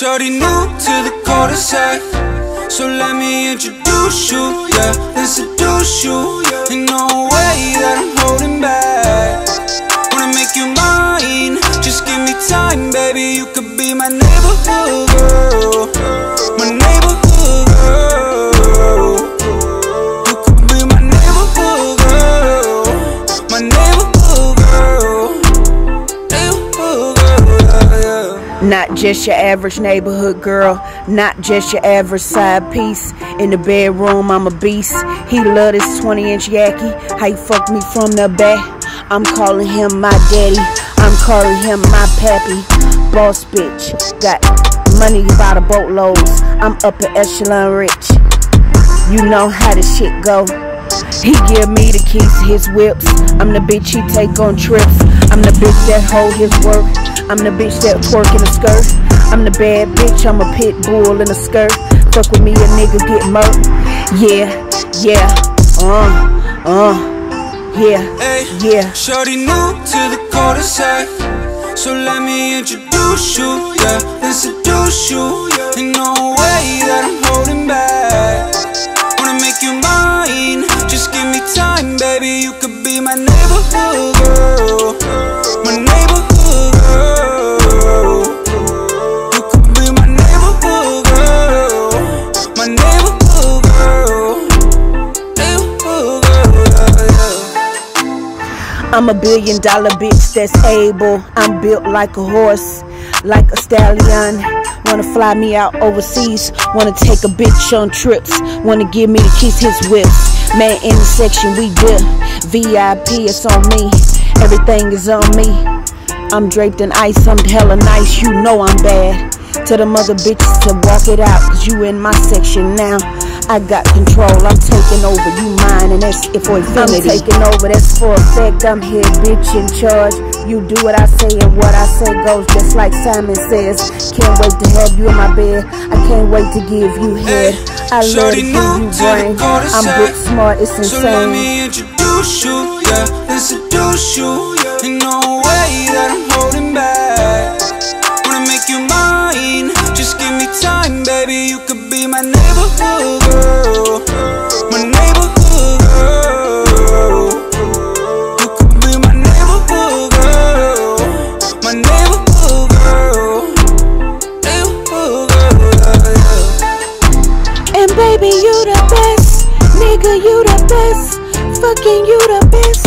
shorty new to the cul-de-sac, so let me introduce you, yeah, then seduce you. Ain't no way that I'm holding back. Wanna make you mine, just give me time, baby. You could be my neighborhood girl, my neighborhood girl. You could be my neighborhood girl, my neighborhood girl, neighborhood girl, yeah. Not just your average neighborhood girl, not just your average side piece. In the bedroom, I'm a beast. He love this 20-inch yaki. How he fuck me from the back. I'm calling him my daddy, I'm calling him my pappy. Boss bitch, got money by the boatloads. I'm upper echelon rich. You know how this shit go. He give me the keys to his whips. I'm the bitch he take on trips. I'm the bitch that hold his work. I'm the bitch that twerk in a skirt. I'm the bad bitch, I'm a pit bull in a skirt. Fuck with me, a nigga get murked. Yeah, yeah, Shorty new to the cul-de-sac, so let me introduce you, yeah, then seduce you. Ain't no way that I'm holding back. Wanna make you mine, just give me time, baby. You could be my neighborhood girl, my neighborhood girl. You could be my neighborhood girl, my neighborhood girl, neighborhood girl, yeah. I'm a $1 billion bitch that's able. I'm built like a horse, like a stallion. Wanna fly me out overseas, wanna take a bitch on trips, wanna give me the keys, his whips. Man, in the section we good, VIP, it's on me, everything is on me. I'm draped in ice, I'm hella nice, you know I'm bad. Tell them other bitches to walk it out, cause you in my section now. I got control, I'm taking over, you mine, and that's it for infinity. I'm taking over, that's for effect, I'm here, bitch, in charge. You do what I say, and what I say goes, just like Simon says. Can't wait to have you in my bed, I can't wait to give you head. I love to give you brain, I'm book smart, it's insane. So let me introduce you, yeah, then seduce you. Ain't no way that I'm holding back. Wanna make you mine, just give me time, baby. You could be my neighborhood girl, my neighborhood girl. You could be my neighborhood girl, my neighborhood girl, neighborhood girl, yeah. And baby, you the best, nigga, you the best. Fucking you the best,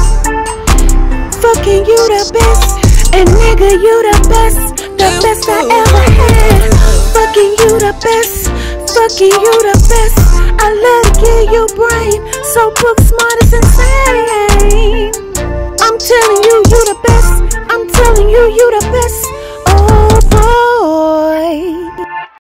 fucking you the best. And nigga, you the best I ever had. Fucking you the best, fucking you the best. I love to give you brain, so book smart is insane.